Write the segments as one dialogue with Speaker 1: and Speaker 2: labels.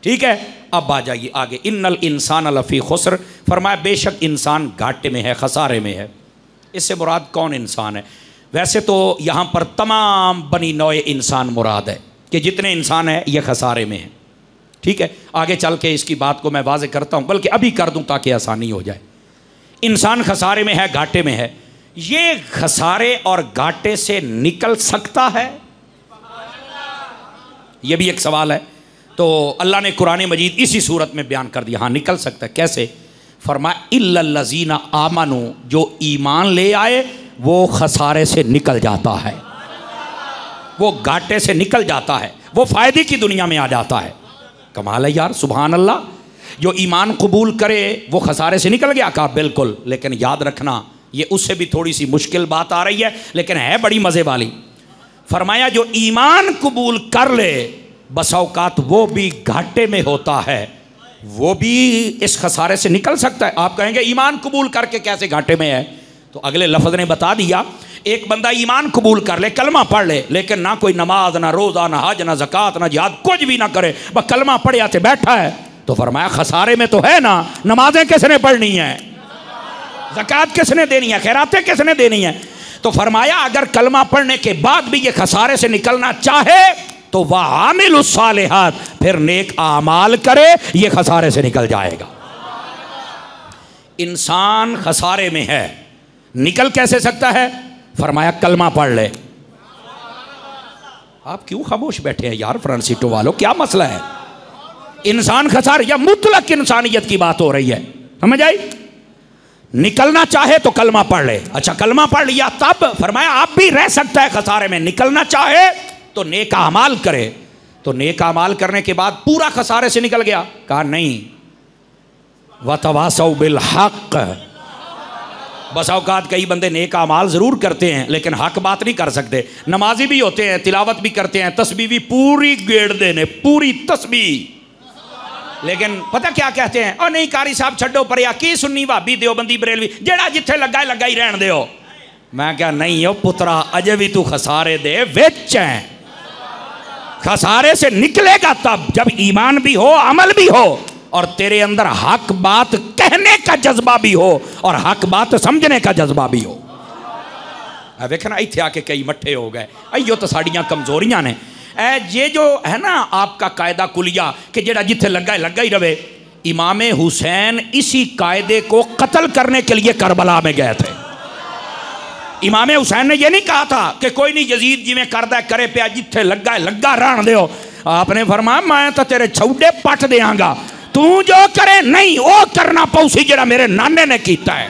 Speaker 1: ठीक है, अब आ जाइए आगे। इन्नल इंसान लफ़ी खुस्र, फरमाया बेशक इंसान घाटे में है, खसारे में है। इससे मुराद कौन इंसान है? वैसे तो यहाँ पर तमाम बनी नौए इंसान मुराद है कि जितने इंसान हैं ये खसारे में हैं। ठीक है, आगे चल के इसकी बात को मैं वाज़ेह करता हूँ, बल्कि अभी कर दूँ ताकि आसानी हो जाए। इंसान खसारे में है, घाटे में है। ये खसारे और घाटे से निकल सकता है? ये भी एक सवाल है। तो अल्लाह ने कुरान मजीद इसी सूरत में बयान कर दिया, हाँ निकल सकता है। कैसे? फरमाया इल्लल्लज़ीना आमनू, जो ईमान ले आए वो खसारे से निकल जाता है, वो घाटे से निकल जाता है, वो फ़ायदे की दुनिया में आ जाता है। कमाल है यार, सुभान अल्लाह। जो ईमान कबूल करे वो खसारे से निकल गया। कहा बिल्कुल, लेकिन याद रखना ये उससे भी थोड़ी सी मुश्किल बात आ रही है, लेकिन है बड़ी मज़े वाली। फरमाया जो ईमान कबूल कर ले बसा औकात वो भी घाटे में होता है, वो भी इस खसारे से निकल सकता है। आप कहेंगे ईमान कबूल करके कैसे घाटे में है? तो अगले लफ्ज़ ने बता दिया, एक बंदा ईमान कबूल कर ले, कलमा पढ़ ले, लेकिन ना कोई नमाज, ना रोज़ा, ना हज, ना ज़कात, ना जिहाद, कुछ भी ना करे, बस कलमा पढ़े आते बैठा है, तो फरमाया खसारे में तो है ना। नमाजें किसने पढ़नी है? ज़कात किसने देनी है? खैरातें किसने देनी है? तो फरमाया अगर कलमा पढ़ने के बाद भी ये खसारे से निकलना चाहे तो वह आमिलुस सालिहात, फिर नेक आमाल करे, ये खसारे से निकल जाएगा। इंसान खसारे में है, निकल कैसे सकता है? फरमाया कलमा पढ़ ले। आप क्यों खामोश बैठे हैं यार फ्रंट सीटों वालों, क्या मसला है? इंसान खसारे या मुतलक इंसानियत की बात हो रही है, समझ आई? निकलना चाहे तो कलमा पढ़ ले। अच्छा कलमा पढ़ लिया तब? फरमाया आप भी रह सकता है खसारे में। निकलना चाहे तो नेक अमाल करे, तो नेक अमाल करने के बाद पूरा खसारे से निकल गया? कहा नहीं, वतवासौ बिल हक। बस औकात कई बंदे नेक अमाल ज़रूर करते हैं लेकिन हक बात नहीं कर सकते। नमाजी भी होते हैं, तिलावत भी करते हैं, तस्बीह भी पूरी गेड़ देने, पूरी तस्बीह, लेकिन पता क्या कहते हैं? और नहीं कारी साहब छड्डो पर या की सुन्नी भाभी देओबंदी बरेलवी जेड़ा जिथे लगा ही रहन दियो। मैं क्या नहीं हो पुत्रा, अजे भी तू खसारे दे विच है। खसारे से निकलेगा तब जब ईमान भी हो, अमल भी हो और तेरे अंदर हक बात कहने का जज्बा भी हो और हक बात समझने का जज्बा भी हो। वेखना इत्थे आके कई मट्ठे हो गए, अयो तो साड़ियाँ कमजोरियां ने। ये जो है ना आपका कायदा कुलिया कि जेड़ा जिथे लगा ही रहे। इमाम हुसैन इसी कायदे को कत्ल करने के लिए करबला में गए थे। इमाम हुसैन ने यह नहीं कहा था कि कोई नहीं यजीद जिमें करदा करे पे, जिथे लगा रहन दो। आपने फरमाया मैं तो तेरे छौडे पट देंगा, तू जो करे नहीं वो करना पौसी जेड़ा मेरे नाने ने किया है।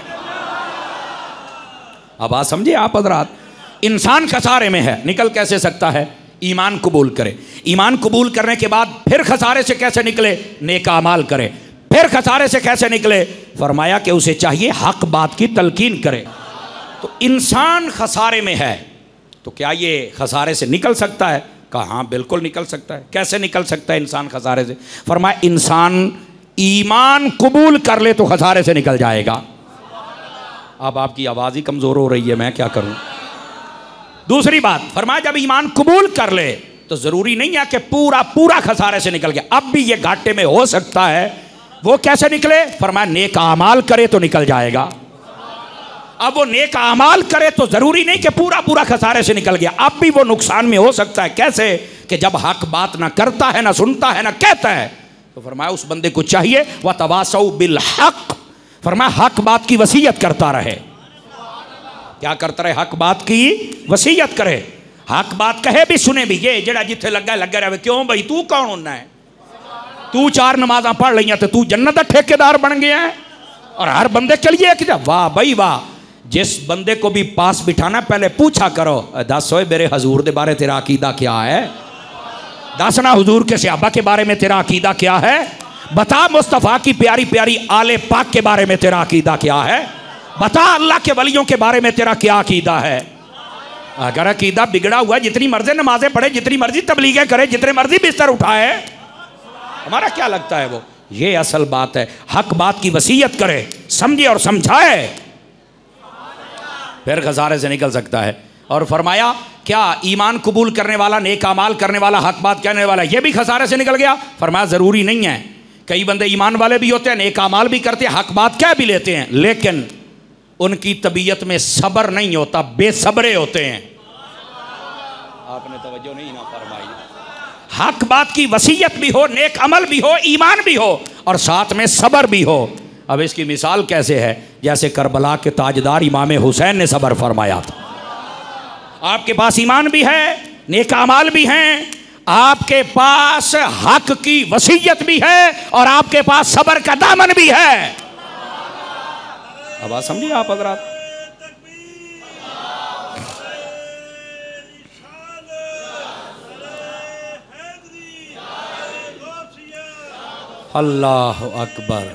Speaker 1: अब बात समझे आप हजरात? इंसान खसारे में है, निकल कैसे सकता है? ईमान कबूल करे। ईमान कबूल करने के बाद फिर खसारे से कैसे निकले? नेक अमाल करे। फिर खसारे से कैसे निकले? फरमाया कि उसे चाहिए हक बात की तलकीन करे। तो इंसान खसारे में है, तो क्या ये खसारे से निकल सकता है? कहा हाँ बिल्कुल निकल सकता है। कैसे निकल सकता है इंसान खसारे से? फरमाया इंसान ईमान कबूल कर ले तो खसारे से निकल जाएगा। अब आपकी आवाज़ ही कमज़ोर हो रही है, मैं क्या करूं? दूसरी बात फरमाया जब ईमान कबूल कर ले तो ज़रूरी नहीं है कि पूरा खसारे से निकल गया, अब भी ये घाटे में हो सकता है। वो कैसे निकले? फरमाया नेक आमाल करे तो निकल जाएगा। अब वो नेक आमाल करे तो ज़रूरी नहीं कि पूरा खसारे से निकल गया, अब भी वो नुकसान में हो सकता है। कैसे? कि जब हक बात ना करता है, ना सुनता है, ना कहता है, तो फरमाया उस बंदे को चाहिए व तवासौ बिल हक, फरमाया हक बात की वसीयत करता रहे। क्या करता रहे? हक बात की वसीयत करे, हक बात कहे भी सुने भी। ये जेड़ा जिथे लगा रहे। क्यों भाई तू कौन होना है? तू 4 नमाज़ां पढ़ लिया तो तू जन्नत का ठेकेदार बन गया है और हर बंदे के लिए कि वाह भाई वाह। जिस बंदे को भी पास बिठाना पहले पूछा करो, दस होए मेरे हजूर के बारे तेरा अकीदा क्या है? दस ना हुजूर के सहाबा के बारे में तेरा अकीदा क्या है? बता मुस्तफ़ा की प्यारी प्यारी आले पाक के बारे में तेरा अकीदा क्या है? बता अल्लाह के वलियों के बारे में तेरा क्या अकीदा है? अगर अकीदा बिगड़ा हुआ, जितनी मर्जी नमाजें पढ़े, जितनी मर्जी तबलीगें करे, जितने मर्जी बिस्तर उठाए, हमारा क्या लगता है वो? ये असल बात है। हक बात की वसीयत करे, समझे और समझाए, फिर खसारे से निकल सकता है। और फरमाया क्या ईमान कबूल करने वाला, नेक अमाल करने वाला, हक बात कहने वाला ये भी खसारे से निकल गया? फरमाया ज़रूरी नहीं है। कई बंदे ईमान वाले भी होते हैं, नेक अमाल भी करते हैं, हक बात कह भी लेते हैं, लेकिन उनकी तबीयत में सब्र नहीं होता, बेसब्रे होते हैं। आपने तवज्जो नहीं ना फरमाई। हक बात की वसीयत भी हो, नेक अमल भी हो, ईमान भी हो और साथ में सब्र भी हो। अब इसकी मिसाल कैसे है? जैसे करबला के ताजदार इमाम हुसैन ने सब्र फरमाया था। आपके पास ईमान भी है, नेक अमाल भी हैं, आपके पास हक की वसीयत भी है और आपके पास सब्र का दामन भी है। अब बात समझिए आप हज़रात। अल्लाह अकबर।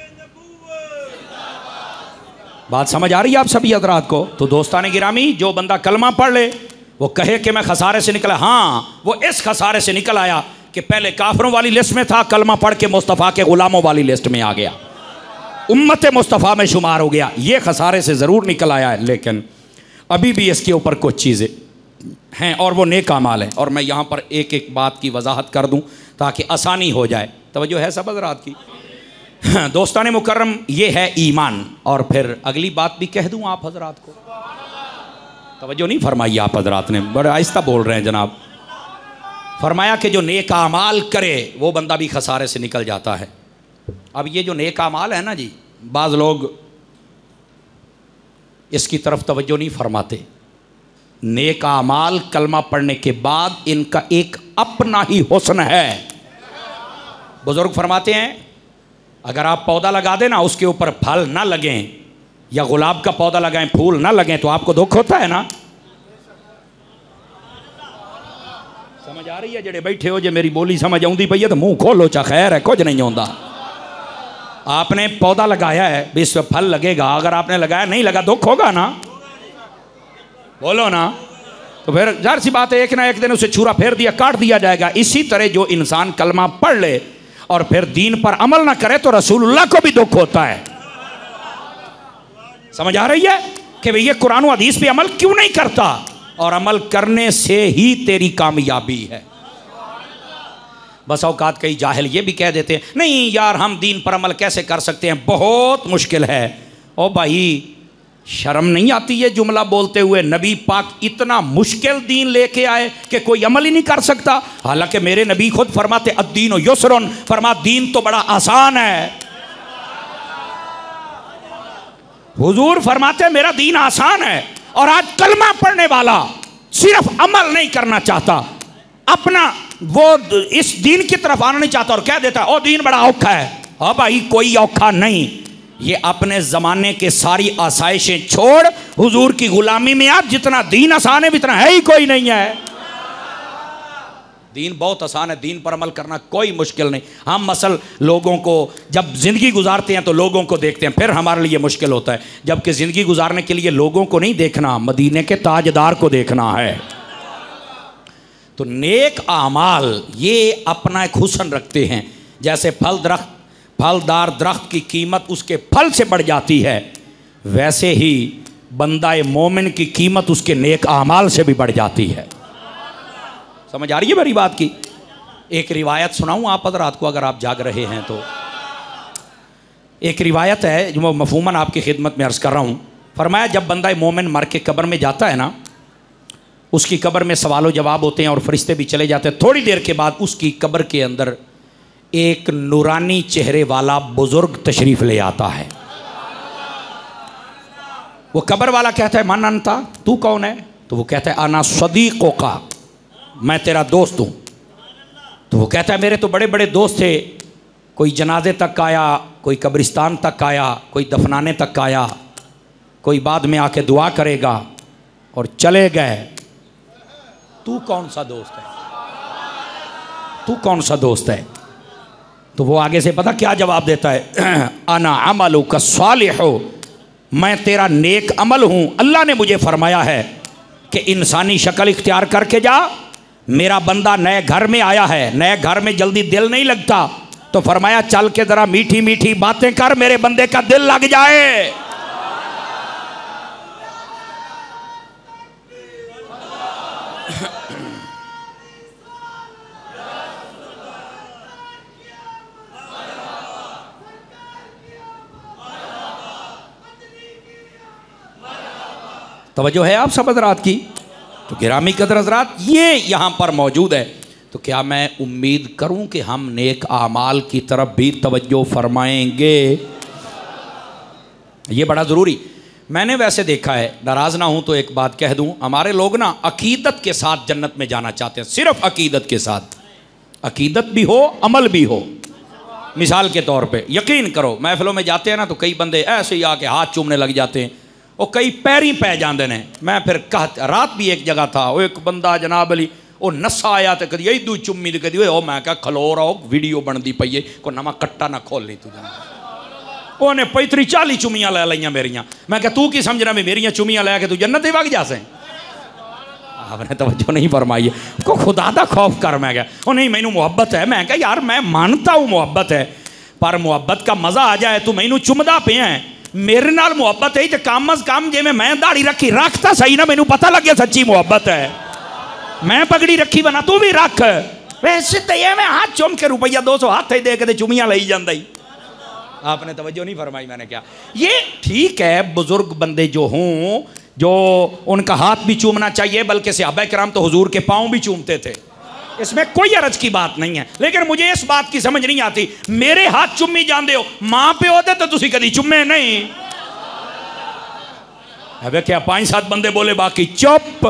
Speaker 1: बात समझ आ रही है आप सभी हज़रात को? तो दोस्तान गिरामी, जो बंदा कलमा पढ़ ले वो कहे कि मैं खसारे से निकला, हाँ वो इस खसारे से निकल आया कि पहले काफरों वाली लिस्ट में था, कलमा पढ़ के मुस्तफ़ा के गुलामों वाली लिस्ट में आ गया, उम्मत मुस्तफ़ा में शुमार हो गया। ये खसारे से ज़रूर निकल आया है, लेकिन अभी भी इसके ऊपर कुछ चीज़ें हैं और वो नेक अमाल है। और मैं यहाँ पर एक एक बात की वजाहत कर दूँ ताकि आसानी हो जाए। तवज्जो है सब हज़रात की? दोस्तान मुकर्रम, ये है ईमान। और फिर अगली बात भी कह दूँ आप हज़रात को? तवज्जो नहीं फरमाई आप हज़रात ने, बड़े आहिस्ता बोल रहे हैं जनाब। फरमाया कि जो नेक अमाल करे वो बंदा भी खसारे से निकल जाता है। अब ये जो नेक अमाल है ना जी, बाज़ लोग इसकी तरफ तवज्जो नहीं फरमाते। नेक अमाल कलमा पढ़ने के बाद इनका एक अपना ही हुस्न है। बुजुर्ग फरमाते हैं अगर आप पौधा लगा दें ना, उसके ऊपर फल ना लगें, या गुलाब का पौधा लगाएं फूल ना लगें, तो आपको दुख होता है ना? समझ आ रही है? जेड़े बैठे हो, जे मेरी बोली समझ आउंदी पई है तो मुंह खोलो, चा खैर है, कुछ नहीं होता। आपने पौधा लगाया है भी इस पर फल लगेगा, अगर आपने लगाया नहीं लगा दुख होगा ना? बोलो ना। तो फिर जाहिर सी बात है एक ना एक दिन उसे छुरा फेर दिया, काट दिया जाएगा। इसी तरह जो इंसान कलमा पढ़ ले और फिर दीन पर अमल ना करे तो रसूलुल्लाह को भी दुख होता है। समझ आ रही है कि भैया कुरान और हदीस पे अमल क्यों नहीं करता? और अमल करने से ही तेरी कामयाबी है। बस औकात कई जाहिल ये भी कह देते हैं नहीं यार हम दीन पर अमल कैसे कर सकते हैं, बहुत मुश्किल है। ओ भाई शर्म नहीं आती ये जुमला बोलते हुए? नबी पाक इतना मुश्किल दीन लेके आए कि कोई अमल ही नहीं कर सकता। हालांकि मेरे नबी खुद फरमाते अद्दीन युस्रुन, फरमा दीन तो बड़ा आसान है। हुजूर फरमाते मेरा दीन आसान है। और आज कलमा पढ़ने वाला सिर्फ अमल नहीं करना चाहता, अपना वो इस दीन की तरफ आना नहीं चाहता और कह देता ओ दीन बड़ा औखा है। हाँ भाई कोई औखा नहीं, ये अपने ज़माने के सारी आसाइशें छोड़ हुजूर की गुलामी में आप, जितना दीन आसान है इतना है ही कोई नहीं है। दीन बहुत आसान है, दीन पर अमल करना कोई मुश्किल नहीं। हम मसल लोगों को जब ज़िंदगी गुजारते हैं तो लोगों को देखते हैं, फिर हमारे लिए मुश्किल होता है। जबकि ज़िंदगी गुजारने के लिए लोगों को नहीं देखना, मदीने के ताजदार को देखना है। तो नेक आमाल ये अपना एक हुस्न रखते हैं। जैसे फलदार दरख्त की कीमत उसके फल से बढ़ जाती है, वैसे ही बंदाए मोमिन की कीमत उसके नेक आमाल से भी बढ़ जाती है। समझ आ रही है मेरी बात की? एक रिवायत सुनाऊं आप हज़रात को अगर आप जाग रहे हैं तो। एक रिवायत है जो मैं मफहूमन आपकी खिदमत में अर्ज़ कर रहा हूँ। फरमाया जब बंदा मोमिन मर के कब्र में जाता है ना, उसकी कब्र में सवाल जवाब होते हैं और फरिश्ते भी चले जाते हैं। थोड़ी देर के बाद उसकी कब्र के अंदर एक नूरानी चेहरे वाला बुजुर्ग तशरीफ़ ले आता है। वो कब्र वाला कहता है मन अनता, तू कौन है? तो वो कहता है आना सदीक़ों का, मैं तेरा दोस्त हूँ। तो वो कहता है मेरे तो बड़े बड़े दोस्त थे, कोई जनाजे तक आया, कोई कब्रिस्तान तक आया, कोई दफनाने तक आया, कोई बाद में आके दुआ करेगा और चले गए। तू कौन सा दोस्त है? तू कौन सा दोस्त है? तो वो आगे से पता क्या जवाब देता है? अना अमलु का सालिहो, मैं तेरा नेक अमल हूँ। अल्लाह ने मुझे फरमाया है कि इंसानी शक्ल इख्तियार करके जा। मेरा बंदा नए घर में आया है, नए घर में जल्दी दिल नहीं लगता, तो फरमाया चल के ज़रा मीठी मीठी बातें कर, मेरे बंदे का दिल लग जाए। तवज्जो है आप सब हज़रात की? तो गिरामी कदर हज़रात, ये यहाँ पर मौजूद है। तो क्या मैं उम्मीद करूँ कि हम नेक आमाल की तरफ भी तवज्जो फरमाएंगे? ये बड़ा ज़रूरी। मैंने वैसे देखा है, नाराज़ ना हूँ तो एक बात कह दूँ, हमारे लोग ना अकीदत के साथ जन्नत में जाना चाहते हैं, सिर्फ अकीदत के साथ। अकीदत भी हो, अमल भी हो। मिसाल के तौर पे यकीन करो, महफिलों में जाते हैं ना तो कई बंदे ऐसे ही आके हाथ चूमने लग जाते हैं और कई पैरी पै जाते हैं। मैं फिर रात भी एक जगह था, वो एक बंदा जनाब अली वो नशा आया तो कदी इदू चुम्मी तो कदी ओ, मैं क्या खलो रहा वीडियो बनती पई है, को नवा कट्टा ना खोल ली तू जनाब। उन्हें 35-40 चुम्मियाँ लै लिया मेरिया। मैं क्या तू की समझना भी मेरिया चुम्मियाँ लैके तू जन्नत ही वग जासे? आपने तवज्जो नहीं फरमाई है। को खुदा दा खौफ कर। मैं क्या ओ नहीं मैनू मुहब्बत है। मैं क्या यार मैं मानता हूँ मुहब्बत है, पर मुहब्बत का मज़ा आ जाए तू मैनू चुमदा पे है, मेरे नाल मुहब्बत है तो कम अज कम जिमें मैं दाढ़ी रखी रखता सही ना, मैनू पता लगे सच्ची मुहब्बत है। मैं पगड़ी रखी बना तू भी रख। वैसे तो ये मैं हाथ चुम के रुपया 200 हाथ ही दे के चुमियाँ ली जाता ही। आपने तवज्जो नहीं फरमाई। मैंने क्या, ये ठीक है बुजुर्ग बंदे जो हों जो उनका हाथ भी चूमना चाहिए, बल्कि सहाबा किराम तो हुजूर के पाँव भी चूमते थे, इसमें कोई अरज की बात नहीं है। लेकिन मुझे इस बात की समझ नहीं आती, मेरे हाथ चुम्मी जाते हो, मां पे होते तो तुसी कभी चुम्मे नहीं। अब क्या 5-7 बंदे बोले बाकी चुप।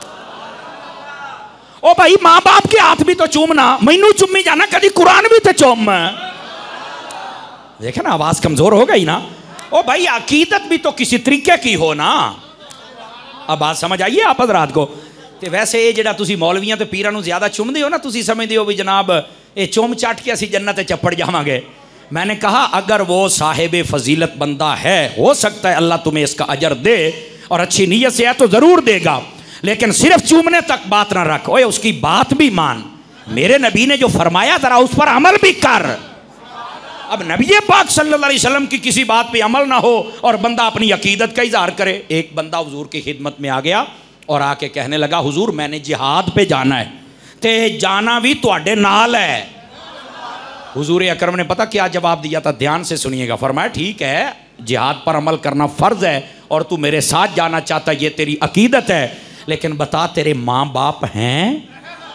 Speaker 1: ओ भाई मां बाप के हाथ भी तो चूमना, मैनू चुम्मी जाना, कभी कुरान भी तो चूम। देखे ना आवाज कमजोर हो गई ना। ओ भाई अकीदत भी तो किसी तरीके की हो ना। अब बात समझ आइए आप हज़रात को। तो वैसे ये जरा तुसी मौलवियां तो पीरां नूं ज़्यादा चुमदे हो ना, तुसी समझदे हो भी जनाब ये चुम चाट के असी जन्नत चप्पड़ जावांगे। मैंने कहा अगर वो साहिब फजीलत बंदा है, हो सकता है अल्लाह तुम्हें इसका अजर दे, और अच्छी नीयत से है तो ज़रूर देगा। लेकिन सिर्फ चूमने तक बात ना रख, ओए उसकी बात भी मान। मेरे नबी ने जो फरमाया ज़रा उस पर अमल भी कर। अब नबी पाक सल्लल्लाहु अलैहि वसल्लम की किसी बात पे अमल ना हो और बंदा अपनी अकीदत का इजहार करे। एक बंदा हुजूर की खिदमत में आ गया और आके कहने लगा हुजूर मैंने जिहाद पे जाना है, ते जाना भी तुहाडे नाल है। हुजूर अकरम ने पता क्या जवाब दिया था? ध्यान से सुनिएगा। फरमाया ठीक है जिहाद पर अमल करना फ़र्ज़ है और तू मेरे साथ जाना चाहता, ये तेरी अकीदत है, लेकिन बता तेरे माँ बाप हैं?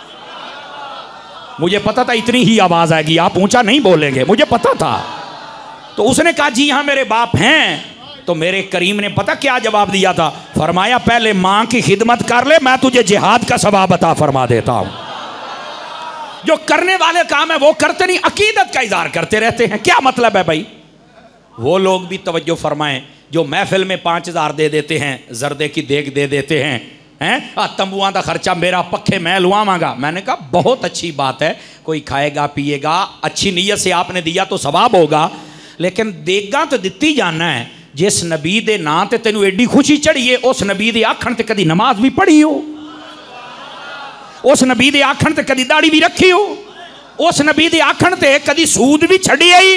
Speaker 1: मुझे पता था इतनी ही आवाज़ आएगी, आप ऊंचा नहीं बोलेंगे, मुझे पता था। तो उसने कहा जी हाँ मेरे बाप हैं। तो मेरे करीम ने पता क्या जवाब दिया था? फरमाया पहले माँ की खिदमत कर ले, मैं तुझे जिहाद का सवाब अता फरमा देता हूँ। जो करने वाले काम है वो करते नहीं, अकीदत का इजहार करते रहते हैं। क्या मतलब है भाई? वो लोग भी तवज्जो फरमाएं जो महफिल में 5000 दे देते हैं, जर्दे की देग दे देते हैं, तंबुआ का खर्चा मेरा, पक्खे मैं लुआवांगा। मैंने कहा बहुत अच्छी बात है, कोई खाएगा पिएगा, अच्छी नीयत से आपने दिया तो सवाब होगा, लेकिन देगा तो दिती जाना है। जिस नबी दे नां ते तेनू एडी खुशी चढ़ी है, उस नबी दे आखण ते कदी नमाज भी पढ़ी हो, उस नबी दे आखण ते कदी दाढ़ी भी रखी हो, उस नबी दे आखण ते कदी सूद भी छड़ी आई।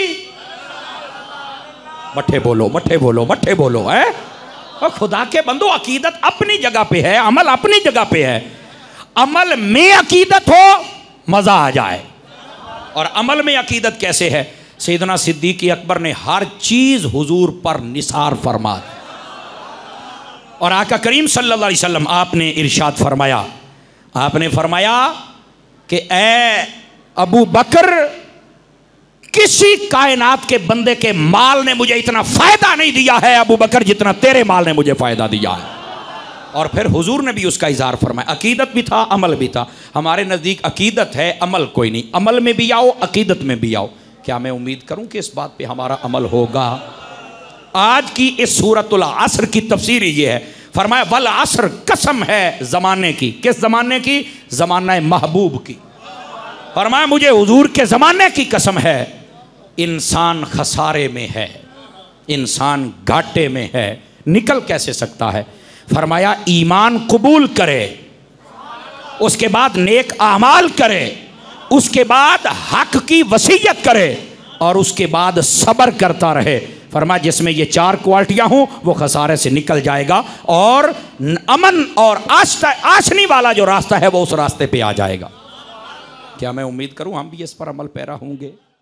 Speaker 1: मठे बोलो मठे बोलो मठे बोलो है। और खुदा के बंदो अकीदत अपनी जगह पे है, अमल अपनी जगह पे है। अमल में अकीदत हो मजा आ जाए। और अमल में अकीदत कैसे है? सैयदना सिद्दीक़ अकबर ने हर चीज हुजूर पर निसार फरमा दी। और आका करीम सल्लल्लाहु अलैहि वसल्लम आपने इरशाद फरमाया, आपने फरमाया कि ए अबू बकर, किसी कायनात के बंदे के माल ने मुझे इतना फायदा नहीं दिया है अबू बकर जितना तेरे माल ने मुझे फायदा दिया है। और फिर हुजूर ने भी उसका इजहार फरमाया। अकीदत भी था, अमल भी था। हमारे नज़दीक अकीदत है, अमल कोई नहीं। अमल में भी आओ, अकीदत में भी आओ। क्या मैं उम्मीद करूं कि इस बात पे हमारा अमल होगा? आज की इस सूरतुल असर की तफसीर ये है, फरमाया वल असर, कसम है ज़माने की। किस ज़माने की? ज़माना महबूब की। फरमाया मुझे हुजूर के ज़माने की कसम है, इंसान खसारे में है, इंसान घाटे में है। निकल कैसे सकता है? फरमाया ईमान कबूल करे, उसके बाद नेक आमाल करे, उसके बाद हक की वसीयत करे, और उसके बाद सब्र करता रहे। फरमाया जिसमें ये 4 क्वालिटियां हों वो खसारे से निकल जाएगा और अमन और आशनी वाला जो रास्ता है वो उस रास्ते पे आ जाएगा। क्या मैं उम्मीद करूं हम भी इस पर अमल पैरा होंगे?